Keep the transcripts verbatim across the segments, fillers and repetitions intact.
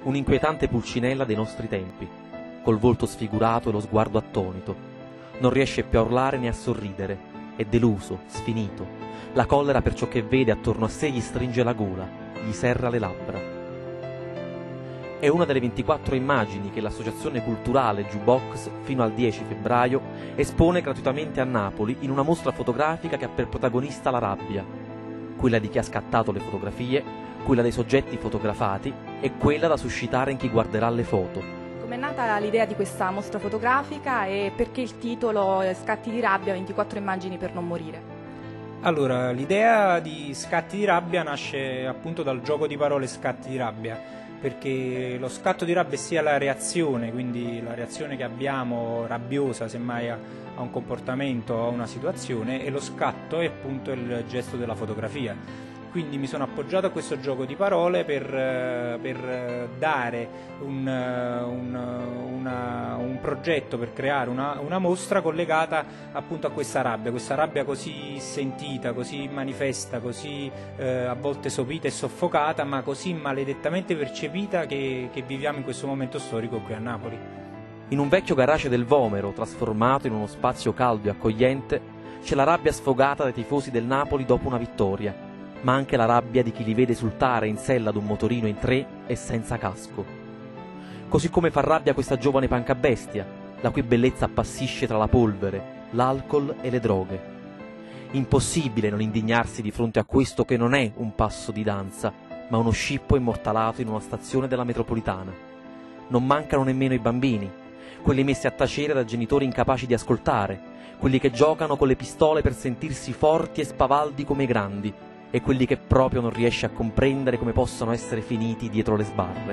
un'inquietante pulcinella dei nostri tempi, col volto sfigurato e lo sguardo attonito. Non riesce più a urlare né a sorridere, è deluso, sfinito. La collera per ciò che vede attorno a sé gli stringe la gola, gli serra le labbra. È una delle ventiquattro immagini che l'Associazione Culturale Jukebox fino al dieci febbraio espone gratuitamente a Napoli in una mostra fotografica che ha per protagonista la rabbia, quella di chi ha scattato le fotografie, quella dei soggetti fotografati e quella da suscitare in chi guarderà le foto. Com'è nata l'idea di questa mostra fotografica e perché il titolo Scatti di rabbia, ventiquattro immagini per non morire? Allora, l'idea di Scatti di rabbia nasce appunto dal gioco di parole Scatti di rabbia, perché lo scatto di rabbia è sia la reazione, quindi la reazione che abbiamo rabbiosa semmai a, a un comportamento o a una situazione, e lo scatto è appunto il gesto della fotografia. Quindi mi sono appoggiato a questo gioco di parole per, per dare un, un, una, un progetto, per creare una, una mostra collegata appunto a questa rabbia, questa rabbia così sentita, così manifesta, così eh, a volte sopita e soffocata, ma così maledettamente percepita che, che viviamo in questo momento storico qui a Napoli. In un vecchio garage del Vomero, trasformato in uno spazio caldo e accogliente, c'è la rabbia sfogata dai tifosi del Napoli dopo una vittoria, ma anche la rabbia di chi li vede esultare in sella ad un motorino in tre e senza casco. Così come fa rabbia questa giovane pancabestia, la cui bellezza appassisce tra la polvere, l'alcol e le droghe. Impossibile non indignarsi di fronte a questo che non è un passo di danza, ma uno scippo immortalato in una stazione della metropolitana. Non mancano nemmeno i bambini, quelli messi a tacere da genitori incapaci di ascoltare, quelli che giocano con le pistole per sentirsi forti e spavaldi come i grandi, e quelli che proprio non riesce a comprendere come possono essere finiti dietro le sbarre.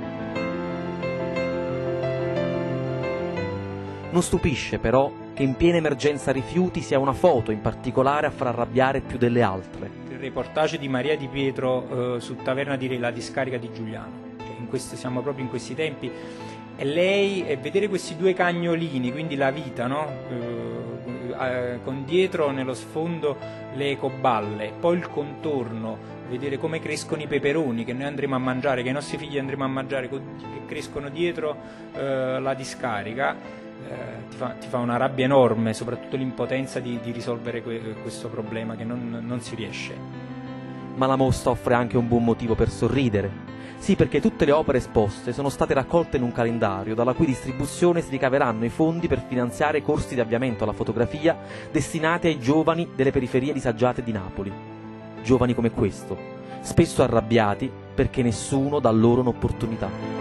Non stupisce però che in piena emergenza rifiuti sia una foto in particolare a far arrabbiare più delle altre. Il reportage di Maria Di Pietro eh, su Taverna di Re, la discarica di Giuliano. In questo, siamo proprio in questi tempi, e lei, e vedere questi due cagnolini, quindi la vita, no? Eh, eh, con dietro nello sfondo le ecoballe, poi il contorno, vedere come crescono i peperoni che noi andremo a mangiare, che i nostri figli andremo a mangiare, che crescono dietro eh, la discarica, eh, ti, fa, ti fa una rabbia enorme, soprattutto l'impotenza di, di risolvere que, questo problema che non, non si riesce. Ma la mostra offre anche un buon motivo per sorridere. Sì, perché tutte le opere esposte sono state raccolte in un calendario dalla cui distribuzione si ricaveranno i fondi per finanziare corsi di avviamento alla fotografia destinati ai giovani delle periferie disagiate di Napoli. Giovani come questo, spesso arrabbiati perché nessuno dà loro un'opportunità.